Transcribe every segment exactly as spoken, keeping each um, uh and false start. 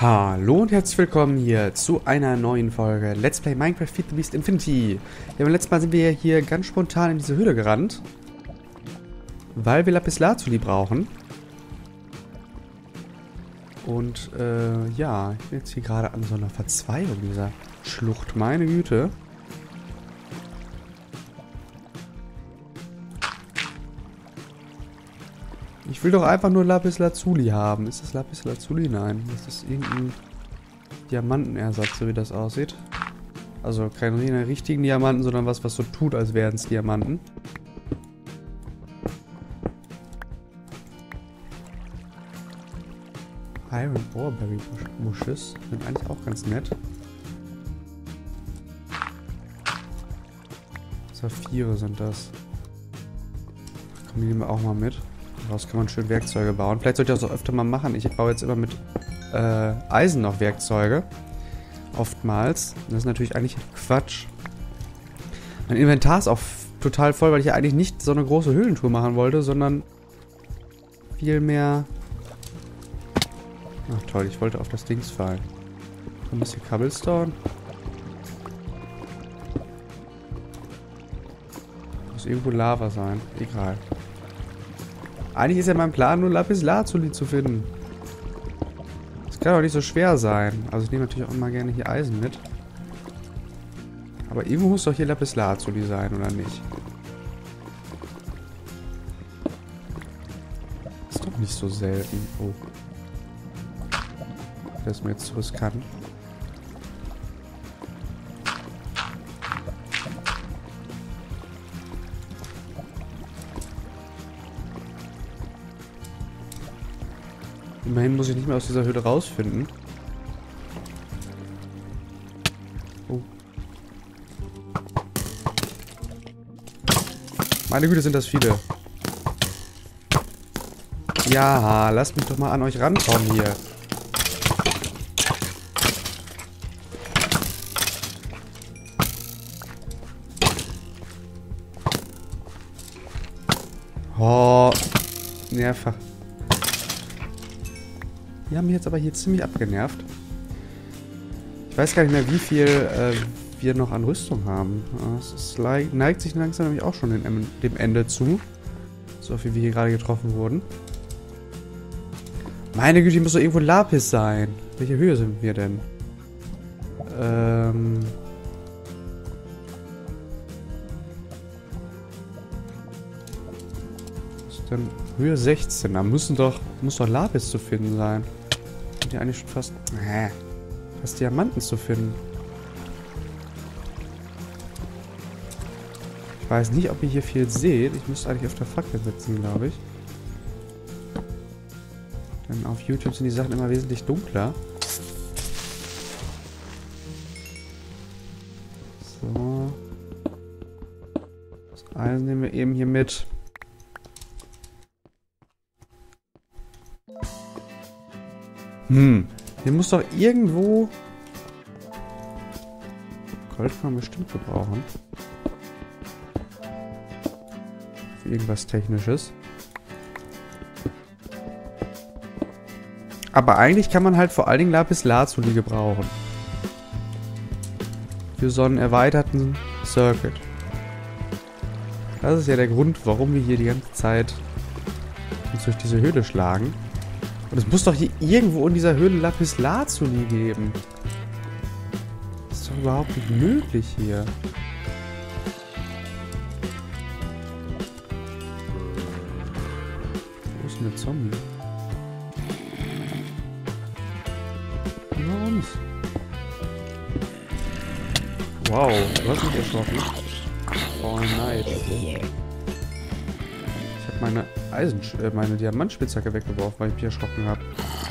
Hallo und herzlich willkommen hier zu einer neuen Folge Let's Play Minecraft Feed the Beast Infinity. Ja, beim letzten Mal sind wir hier ganz spontan in diese Höhle gerannt, weil wir Lapislazuli brauchen. Und äh, ja, ich bin jetzt hier gerade an so einer Verzweigung dieser Schlucht. Meine Güte. Ich will doch einfach nur Lapislazuli haben. Ist das Lapislazuli? Nein. Das ist irgendein Diamantenersatz, so wie das aussieht. Also keine richtigen Diamanten, sondern was, was so tut, als wären es Diamanten. Iron Oreberry Bushes sind eigentlich auch ganz nett. Saphire sind das. Komm, die nehmen wir auch mal mit. Daraus kann man schön Werkzeuge bauen. Vielleicht sollte ich das auch öfter mal machen. Ich baue jetzt immer mit äh, Eisen noch Werkzeuge. Oftmals. Das ist natürlich eigentlich Quatsch. Mein Inventar ist auch total voll, weil ich ja eigentlich nicht so eine große Höhlentour machen wollte, sondern viel mehr... Ach toll, ich wollte auf das Dings fallen. Ein bisschen Cobblestone. Muss irgendwo Lava sein. Egal. Eigentlich ist ja mein Plan, nur Lapislazuli zu finden. Das kann doch nicht so schwer sein. Also ich nehme natürlich auch immer gerne hier Eisen mit. Aber irgendwo muss doch hier Lapislazuli sein, oder nicht? Ist doch nicht so selten. Oh. Das ist mir jetzt zu riskant. Immerhin muss ich nicht mehr aus dieser Höhle rausfinden. Oh. Meine Güte, sind das viele. Ja, lasst mich doch mal an euch rankommen hier. Oh, nervig. Die haben mich jetzt aber hier ziemlich abgenervt. Ich weiß gar nicht mehr, wie viel äh, wir noch an Rüstung haben. Es neigt sich langsam nämlich auch schon dem, dem Ende zu. So viel wie hier gerade getroffen wurden. Meine Güte, hier muss doch irgendwo Lapis sein. Welche Höhe sind wir denn? Ähm... Was ist denn? Höhe sechzehn. Da müssen doch, muss doch Lapis zu finden sein. Sind ja eigentlich schon fast... Äh, fast Diamanten zu finden. Ich weiß nicht, ob ihr hier viel seht. Ich müsste eigentlich auf der Fackel sitzen, glaube ich. Denn auf YouTube sind die Sachen immer wesentlich dunkler. So. Das Eisen nehmen wir eben hier mit. Hm. Hier muss doch irgendwo... Gold kann man bestimmt gebrauchen. Für irgendwas Technisches. Aber eigentlich kann man halt vor allen Dingen Lapislazuli gebrauchen. Für so einen erweiterten Circuit. Das ist ja der Grund, warum wir hier die ganze Zeit uns durch diese Höhle schlagen. Und es muss doch hier irgendwo in dieser Höhle Lapislazuli geben. Das ist doch überhaupt nicht möglich hier. Wo ist denn der Zombie? Über uns. Wow, du hast mich erschrocken. Oh nein. Ich hab meine Eisen, äh, meine Diamantspitzhacke weggeworfen, weil ich mich erschrocken habe.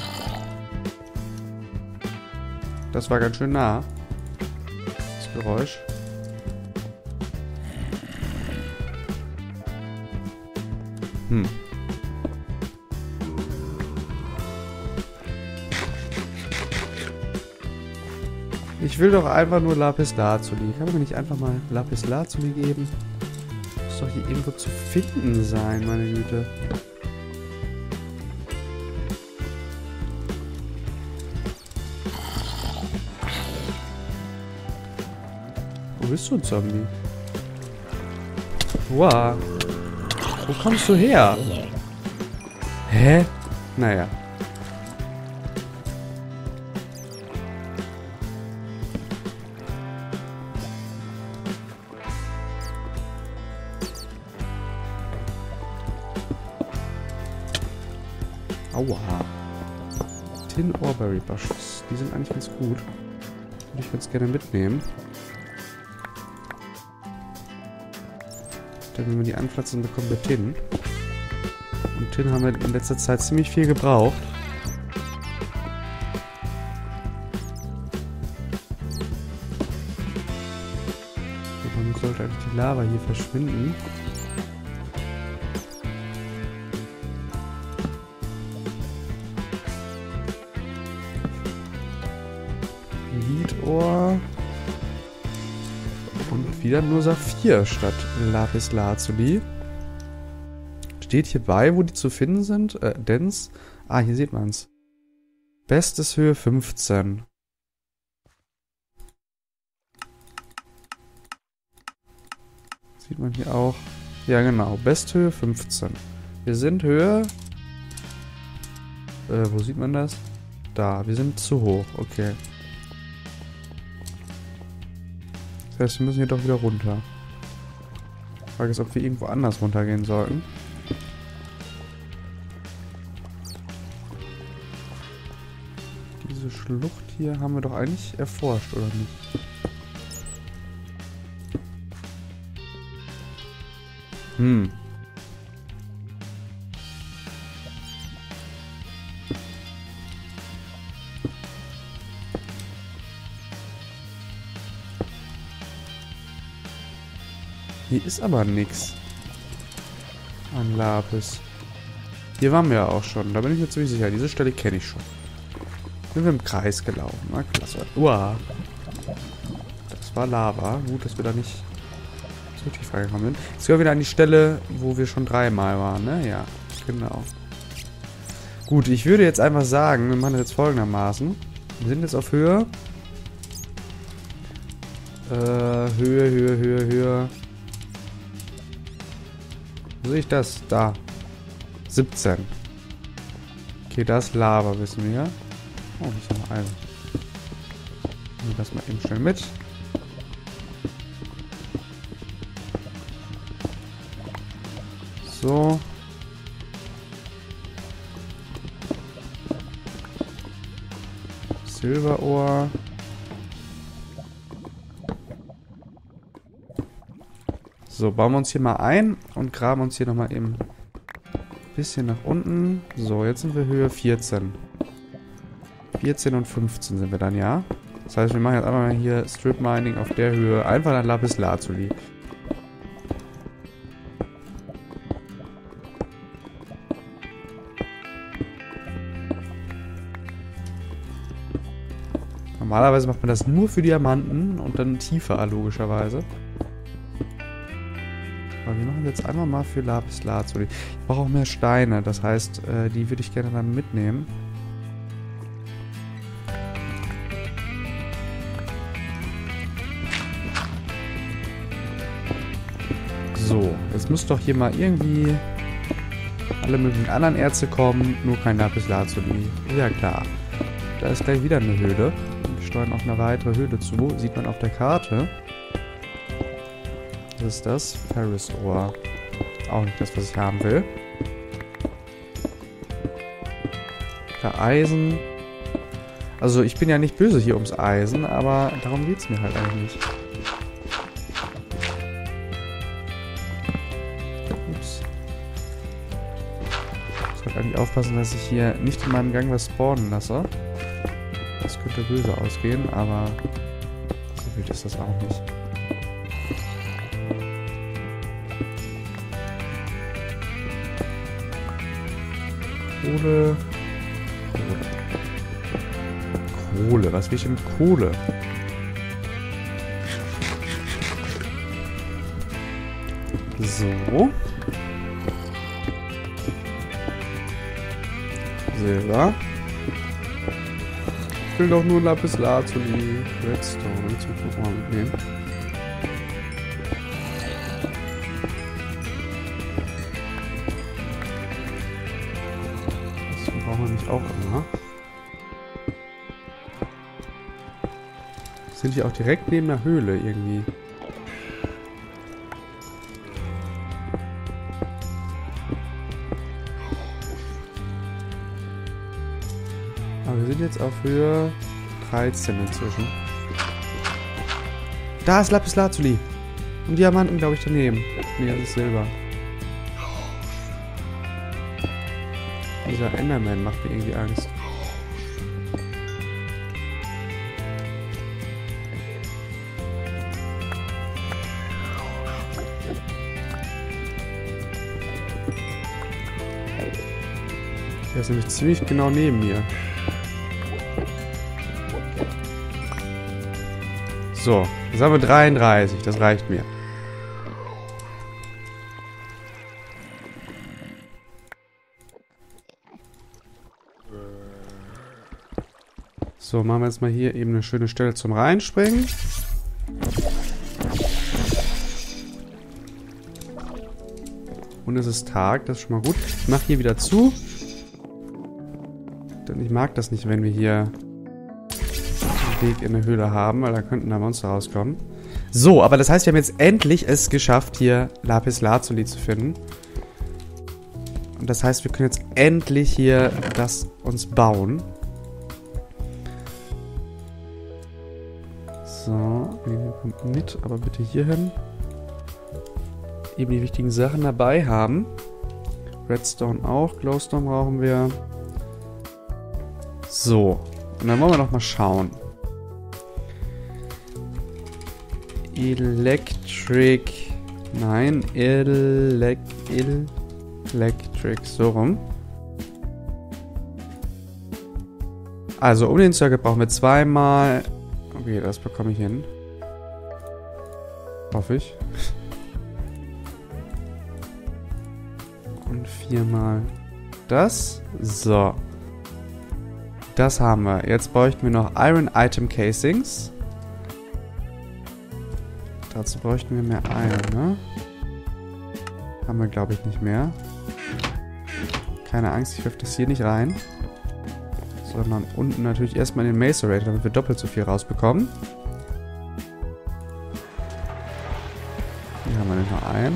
Das war ganz schön nah. Das Geräusch. Hm. Ich will doch einfach nur Lapislazuli. Kann man mir nicht einfach mal Lapislazuli geben? Muss doch hier irgendwo zu finden sein, meine Güte. Wo bist du, Zombie? Wow. Wo kommst du her? Hä? Naja. Aua. Tin Orberry Bushes. Die sind eigentlich ganz gut. Würde ich ganz gerne mitnehmen. Denn wenn wir die anpflanzen, bekommen wir Tin. Und Tin haben wir in letzter Zeit ziemlich viel gebraucht. Und dann sollte eigentlich die Lava hier verschwinden. Lidohr. Und wieder nur Saphir statt Lapis Lazuli. Steht hier bei, wo die zu finden sind? Äh, Dens. Ah, hier sieht man's. Bestes Höhe fünfzehn. Sieht man hier auch. Ja, genau. Besthöhe fünfzehn. Wir sind Höhe... Äh, wo sieht man das? Da. Wir sind zu hoch. Okay. Das heißt, wir müssen hier doch wieder runter. Die Frage ist, ob wir irgendwo anders runtergehen sollten. Diese Schlucht hier haben wir doch eigentlich erforscht, oder nicht? Hm. Hier ist aber nix an Lapis. Hier waren wir ja auch schon. Da bin ich mir ziemlich sicher. Diese Stelle kenne ich schon. Sind wir im Kreis gelaufen. Na klasse. Uah. Das war Lava. Gut, dass wir da nicht so tief reingekommen sind. Jetzt gehen wir wieder an die Stelle, wo wir schon dreimal waren, ne? Ja, genau. Gut, ich würde jetzt einfach sagen, wir machen das jetzt folgendermaßen. Wir sind jetzt auf Höhe. Äh, Höhe, Höhe, Höhe, Höhe. Wo sehe ich das? Da. siebzehn. Okay, das ist Lava, wissen wir. Oh, das ist noch Eisen. Nehmen wir das mal eben schnell mit. So. Silberohr. So, bauen wir uns hier mal ein und graben uns hier nochmal eben ein bisschen nach unten. So, jetzt sind wir Höhe vierzehn. vierzehn und fünfzehn sind wir dann, ja? Das heißt, wir machen jetzt einmal hier Strip Mining auf der Höhe. Einfach nach Lapis Lazuli. Normalerweise macht man das nur für Diamanten und dann tiefer, logischerweise. Aber wir machen jetzt einmal mal für Lapis Lazuli. Ich brauche auch mehr Steine, das heißt, äh, die würde ich gerne dann mitnehmen. So, jetzt muss doch hier mal irgendwie alle möglichen anderen Erze kommen, nur kein Lapis Lazuli. Ja klar. Da ist gleich wieder eine Höhle. Wir steuern auf eine weitere Höhle zu. Sieht man auf der Karte. Was ist das? Ferris-Ohr. Auch nicht das, was ich haben will. Da Eisen. Also ich bin ja nicht böse hier ums Eisen, aber darum geht es mir halt eigentlich nicht. Ups. Ich sollte eigentlich aufpassen, dass ich hier nicht in meinem Gang was spawnen lasse. Das könnte böse ausgehen, aber so wild ist das auch nicht. Kohle. Kohle. Kohle. Was will ich denn mit Kohle? So. Silber. Ich will doch nur Lapis Lazuli. Redstone. Zum Mal mitnehmen. auch immer. Sind wir auch direkt neben der Höhle irgendwie. Aber wir sind jetzt auf Höhe dreizehn inzwischen. Da ist Lapislazuli. Und Diamanten, glaube ich, daneben. Nee, das ist Silber. Dieser Enderman macht mir irgendwie Angst. Der ist nämlich ziemlich genau neben mir. So, jetzt haben wir dreiunddreißig, das reicht mir. So, machen wir jetzt mal hier eben eine schöne Stelle zum Reinspringen. Und es ist Tag, das ist schon mal gut. Ich mache hier wieder zu. Denn ich mag das nicht, wenn wir hier einen Weg in eine Höhle haben, weil da könnten da Monster rauskommen. So, aber das heißt, wir haben jetzt endlich es geschafft, hier Lapislazuli zu finden. Und das heißt, wir können jetzt endlich hier das uns bauen. So, ihr kommt mit, aber bitte hier hin. Eben die wichtigen Sachen dabei haben. Redstone auch, Glowstone brauchen wir. So, und dann wollen wir noch mal schauen. Electric, nein, Elec, Electric, so rum. Also, um den Circuit brauchen wir zweimal. Okay, das bekomme ich hin. Hoffe ich. Und viermal das. So. Das haben wir. Jetzt bräuchten wir noch Iron Item Casings. Dazu bräuchten wir mehr Iron, ne? Haben wir, glaube ich, nicht mehr. Keine Angst, ich wirf das hier nicht rein. Sondern unten natürlich erstmal in den Macerator, damit wir doppelt so viel rausbekommen. Hier haben wir noch einen.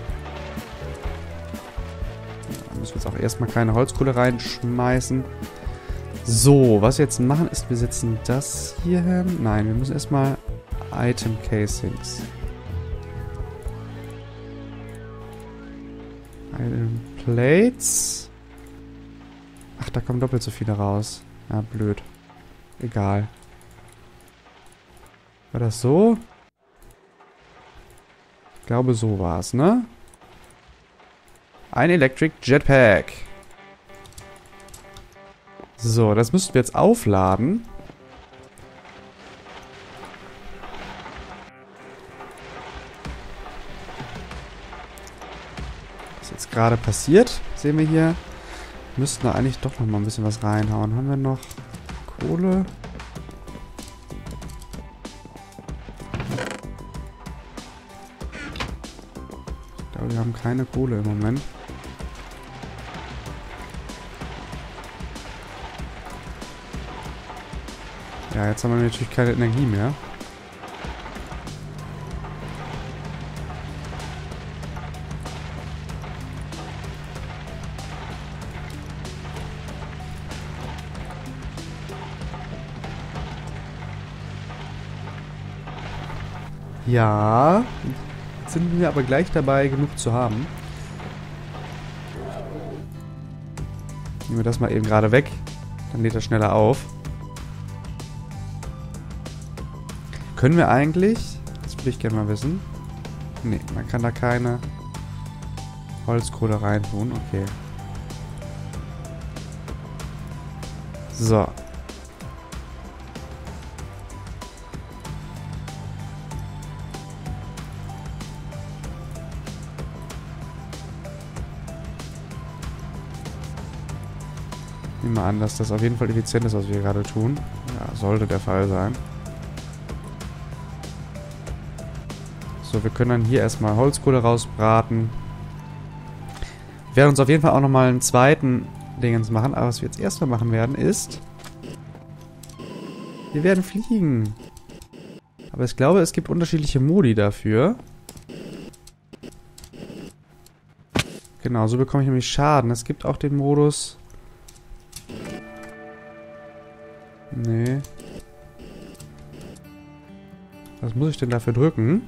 Da müssen wir jetzt auch erstmal keine Holzkohle reinschmeißen. So, was wir jetzt machen ist, wir setzen das hier hin. Nein, wir müssen erstmal Item Casings. Item Plates. Ach, da kommen doppelt so viele raus. Ja, blöd. Egal. War das so? Ich glaube, so war es, ne? Ein Electric Jetpack. So, das müssten wir jetzt aufladen. Was jetzt gerade passiert, sehen wir hier. Müssten da eigentlich doch noch mal ein bisschen was reinhauen. Haben wir noch Kohle? Ich glaube, wir haben keine Kohle im Moment. Ja, jetzt haben wir natürlich keine Energie mehr. Ja, jetzt sind wir aber gleich dabei, genug zu haben. Nehmen wir das mal eben gerade weg. Dann lädt er schneller auf. Können wir eigentlich, das würde ich gerne mal wissen. Ne, man kann da keine Holzkohle reintun. Okay. So. Nehmen wir an, dass das auf jeden Fall effizient ist, was wir gerade tun. Ja, sollte der Fall sein. So, wir können dann hier erstmal Holzkohle rausbraten. Wir werden uns auf jeden Fall auch nochmal einen zweiten Dingens machen. Aber was wir jetzt erstmal machen werden, ist... Wir werden fliegen. Aber ich glaube, es gibt unterschiedliche Modi dafür. Genau, so bekomme ich nämlich Schaden. Es gibt auch den Modus... Nee. Was muss ich denn dafür drücken?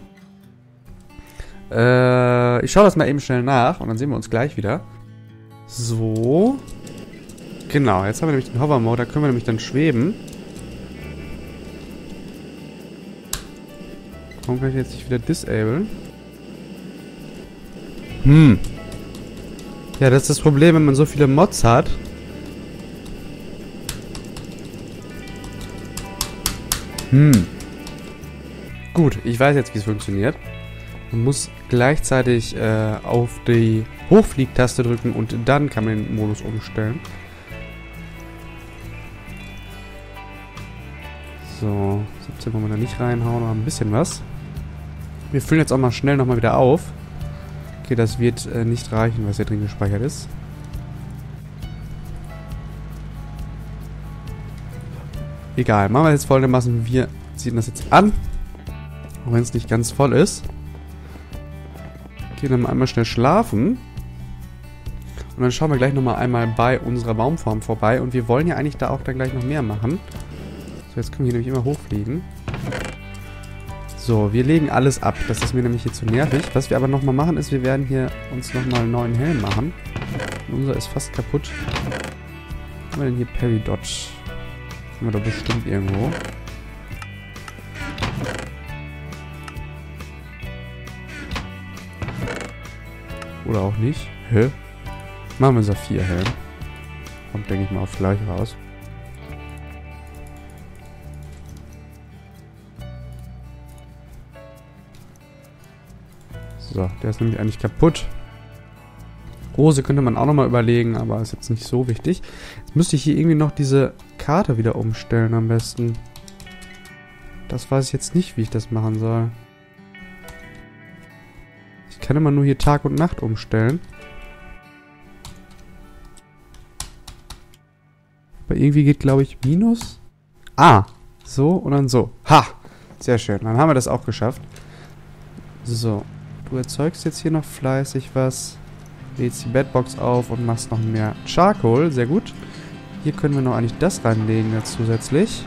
Äh, ich schaue das mal eben schnell nach und dann sehen wir uns gleich wieder. So. Genau, jetzt haben wir nämlich den Hover-Mode, da können wir nämlich dann schweben. Warum kann ich jetzt nicht wieder disablen? Hm. Ja, das ist das Problem, wenn man so viele Mods hat. Hm. Gut, ich weiß jetzt, wie es funktioniert. Man muss gleichzeitig äh, auf die Hochfliegtaste drücken und dann kann man den Modus umstellen. So, siebzehn wollen wir da nicht reinhauen, aber ein bisschen was. Wir füllen jetzt auch mal schnell nochmal wieder auf. Okay, das wird äh, nicht reichen, was hier drin gespeichert ist. Egal, machen wir jetzt folgendermaßen. Wir ziehen das jetzt an. Auch wenn es nicht ganz voll ist. Gehen dann einmal schnell schlafen. Und dann schauen wir gleich nochmal einmal bei unserer Baumform vorbei. Und wir wollen ja eigentlich da auch dann gleich noch mehr machen. So, jetzt können wir hier nämlich immer hochfliegen. So, wir legen alles ab. Das ist mir nämlich hier zu nervig. Was wir aber nochmal machen, ist, wir werden hier uns nochmal einen neuen Helm machen. Und unser ist fast kaputt. Was haben wir denn hier? Peridot. Haben wir doch bestimmt irgendwo. Oder auch nicht. Hä? Machen wir Saphir-Helm. Kommt, denke ich mal, auf gleich raus. So, der ist nämlich eigentlich kaputt. Rose könnte man auch nochmal überlegen, aber ist jetzt nicht so wichtig. Jetzt müsste ich hier irgendwie noch diese Karte wieder umstellen am besten. Das weiß ich jetzt nicht, wie ich das machen soll. Ich kann immer nur hier Tag und Nacht umstellen. Aber irgendwie geht, glaube ich, Minus. Ah, so und dann so. Ha! Sehr schön, dann haben wir das auch geschafft. So, du erzeugst jetzt hier noch fleißig was. Lädst die Bedbox auf und machst noch mehr Charcoal. Sehr gut. Hier können wir noch eigentlich das reinlegen jetzt zusätzlich.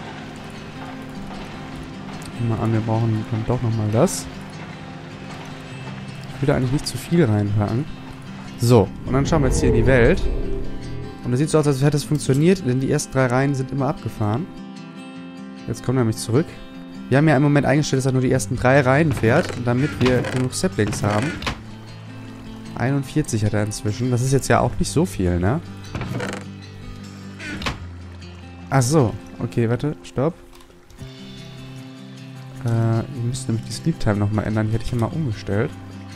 Nehmen wir mal an, wir brauchen dann doch nochmal das. Ich will da eigentlich nicht zu viel reinpacken. So, und dann schauen wir jetzt hier in die Welt. Und das sieht so aus, als hätte es funktioniert, denn die ersten drei Reihen sind immer abgefahren. Jetzt kommen wir nämlich zurück. Wir haben ja im Moment eingestellt, dass er nur die ersten drei Reihen fährt, damit wir genug Saplings haben. einundvierzig hat er inzwischen. Das ist jetzt ja auch nicht so viel, ne? Ach so. Okay, warte. Stopp. Äh, ihr müsst nämlich die Sleep Time nochmal ändern. Die hätte ich ja mal umgestellt.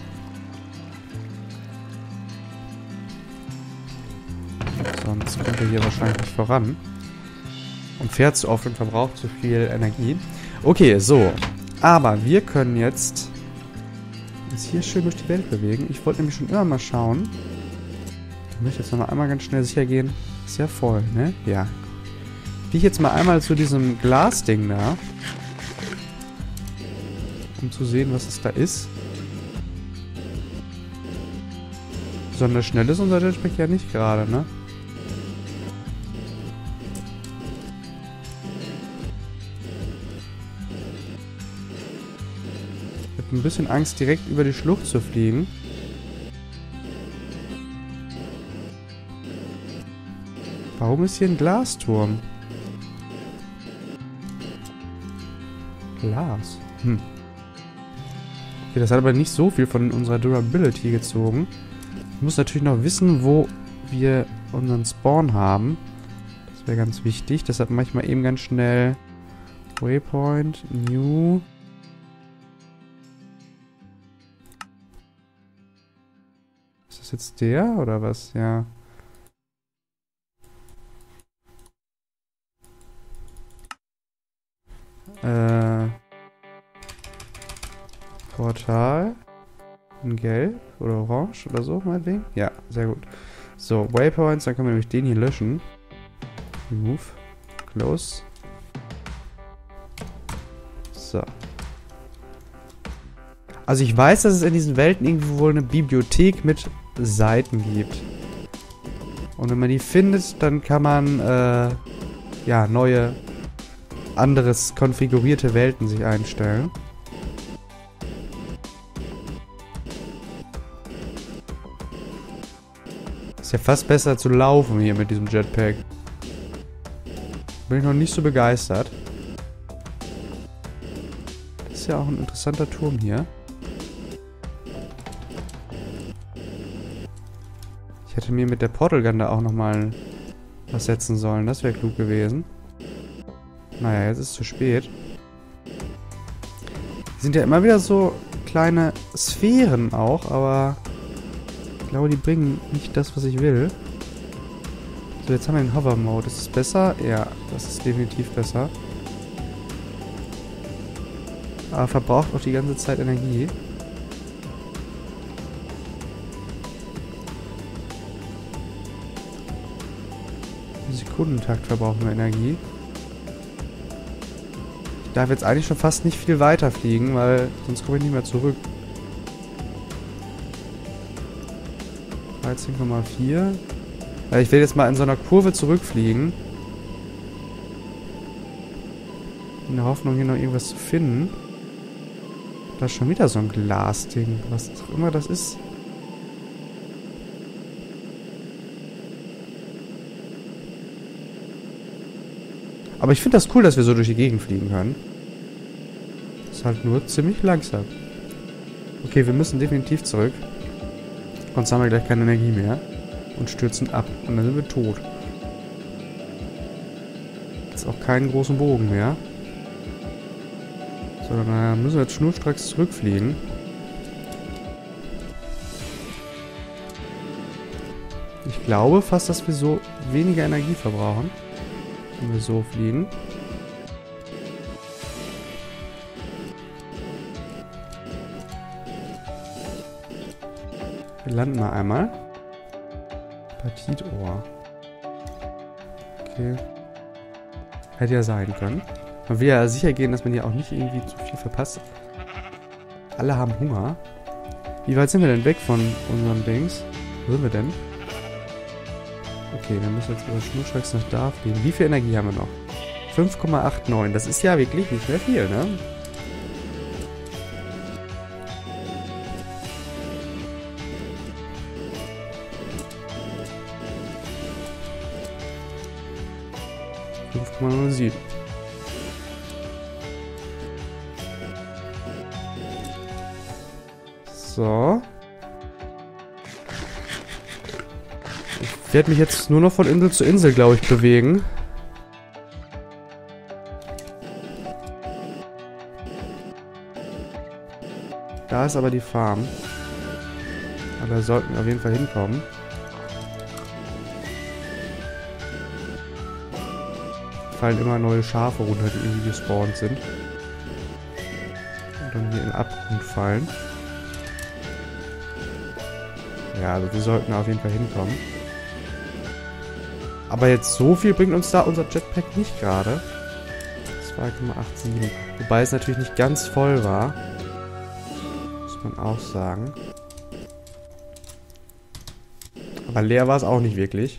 Sonst kommt er hier wahrscheinlich nicht voran. Und fährt zu oft und verbraucht zu viel Energie. Okay, so. Aber wir können jetzt uns hier schön durch die Welt bewegen. Ich wollte nämlich schon immer mal schauen. Ich möchte jetzt noch mal einmal ganz schnell sicher gehen. Ist ja voll, ne? Ja. Gehe ich jetzt mal einmal zu diesem Glasding da. Um zu sehen, was es da ist. Besonders schnell ist unser Jetpack ja nicht gerade, ne? Ich habe ein bisschen Angst, direkt über die Schlucht zu fliegen. Warum ist hier ein Glasturm? Glas. Hm. Okay, das hat aber nicht so viel von unserer Durability gezogen. Ich muss natürlich noch wissen, wo wir unseren Spawn haben. Das wäre ganz wichtig. Deshalb mache ich mal eben ganz schnell Waypoint, New. Ist das jetzt der oder was? Ja. Äh. Portal. In Gelb oder Orange oder so, meinetwegen. Ja, sehr gut. So, Waypoints, dann können wir nämlich den hier löschen. Move. Close. So. Also ich weiß, dass es in diesen Welten irgendwo wohl eine Bibliothek mit Seiten gibt. Und wenn man die findet, dann kann man, äh, ja, neue, anderes konfigurierte Welten sich einstellen. Ist ja fast besser zu laufen hier mit diesem Jetpack. Bin ich noch nicht so begeistert. Das ist ja auch ein interessanter Turm hier. Ich hätte mir mit der Portal Gun da auch nochmal was setzen sollen. Das wäre klug gewesen. Naja, jetzt ist es zu spät. Die sind ja immer wieder so kleine Sphären auch, aber ich glaube, die bringen nicht das, was ich will. So, jetzt haben wir den Hover-Mode. Ist es besser? Ja, das ist definitiv besser. Aber verbraucht auch die ganze Zeit Energie. Im Sekundentakt verbrauchen wir Energie. Ich darf jetzt eigentlich schon fast nicht viel weiter fliegen, weil sonst komme ich nicht mehr zurück. dreizehn Komma vier. Ich will jetzt mal in so einer Kurve zurückfliegen. In der Hoffnung, hier noch irgendwas zu finden. Da ist schon wieder so ein Glasding. Was auch immer das ist. Aber ich finde das cool, dass wir so durch die Gegend fliegen können. Ist halt nur ziemlich langsam. Okay, wir müssen definitiv zurück. Sonst haben wir gleich keine Energie mehr. Und stürzen ab. Und dann sind wir tot. Jetzt auch keinen großen Bogen mehr. Sondern da müssen wir jetzt schnurstracks zurückfliegen. Ich glaube fast, dass wir so weniger Energie verbrauchen. Wenn wir so fliegen. Wir landen mal einmal. Apatitohr. Okay. Hätte ja sein können. Man will ja sicher gehen, dass man hier auch nicht irgendwie zu viel verpasst. Alle haben Hunger. Wie weit sind wir denn weg von unseren Dings? Wo sind wir denn? Okay, wir müssen jetzt über Schnurstracks nach da fliegen. Wie viel Energie haben wir noch? fünf Komma neunundachtzig. Das ist ja wirklich nicht mehr viel, ne? fünf Komma null sieben. So. Ich werde mich jetzt nur noch von Insel zu Insel, glaube ich, bewegen. Da ist aber die Farm. Aber da sollten wir auf jeden Fall hinkommen. Fallen immer neue Schafe runter, die irgendwie gespawnt sind. Und dann hier in den Abgrund fallen. Ja, also wir sollten auf jeden Fall hinkommen. Aber jetzt so viel bringt uns da unser Jetpack nicht gerade. zwei Komma siebenundachtzig. Wobei es natürlich nicht ganz voll war. Muss man auch sagen. Aber leer war es auch nicht wirklich.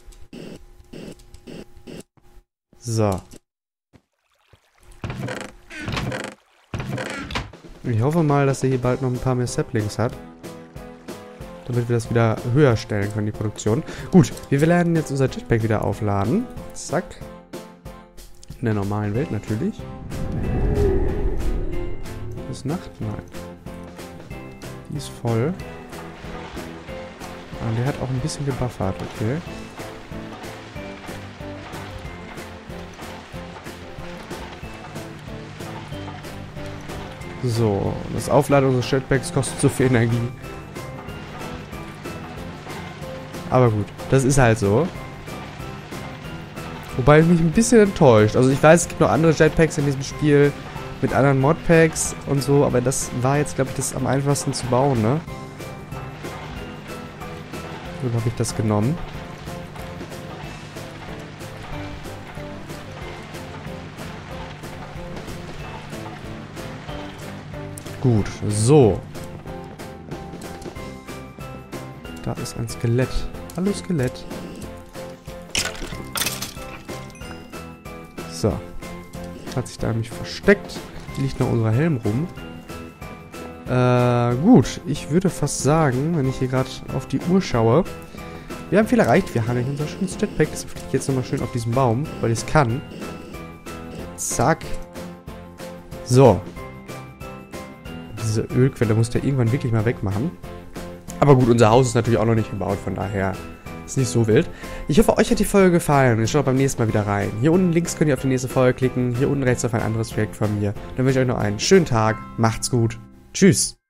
So. Ich hoffe mal, dass er hier bald noch ein paar mehr Saplings hat. Damit wir das wieder höher stellen können, die Produktion. Gut, wir werden jetzt unser Jetpack wieder aufladen. Zack. In der normalen Welt natürlich. Ist Nacht? Nein. Die ist voll. Und der hat auch ein bisschen gebuffert, okay. So, das Aufladen unseres Jetpacks kostet so viel Energie. Aber gut, das ist halt so. Wobei ich mich ein bisschen enttäuscht. Also ich weiß, es gibt noch andere Jetpacks in diesem Spiel mit anderen Modpacks und so, aber das war jetzt, glaube ich, das am einfachsten zu bauen, ne? Oder habe ich das genommen? Gut, so. Da ist ein Skelett. Hallo Skelett. So. Hat sich da nämlich versteckt. Hier liegt noch unser Helm rum. Äh, gut. Ich würde fast sagen, wenn ich hier gerade auf die Uhr schaue. Wir haben viel erreicht. Wir haben ja unser schönes Jetpack. Das fliegt jetzt nochmal schön auf diesen Baum, weil ich es kann. Zack. So. Diese Ölquelle muss der irgendwann wirklich mal wegmachen. Aber gut, unser Haus ist natürlich auch noch nicht gebaut, von daher ist nicht so wild. Ich hoffe, euch hat die Folge gefallen und schaut beim nächsten Mal wieder rein. Hier unten links könnt ihr auf die nächste Folge klicken, hier unten rechts auf ein anderes Projekt von mir. Dann wünsche ich euch noch einen schönen Tag, macht's gut, tschüss!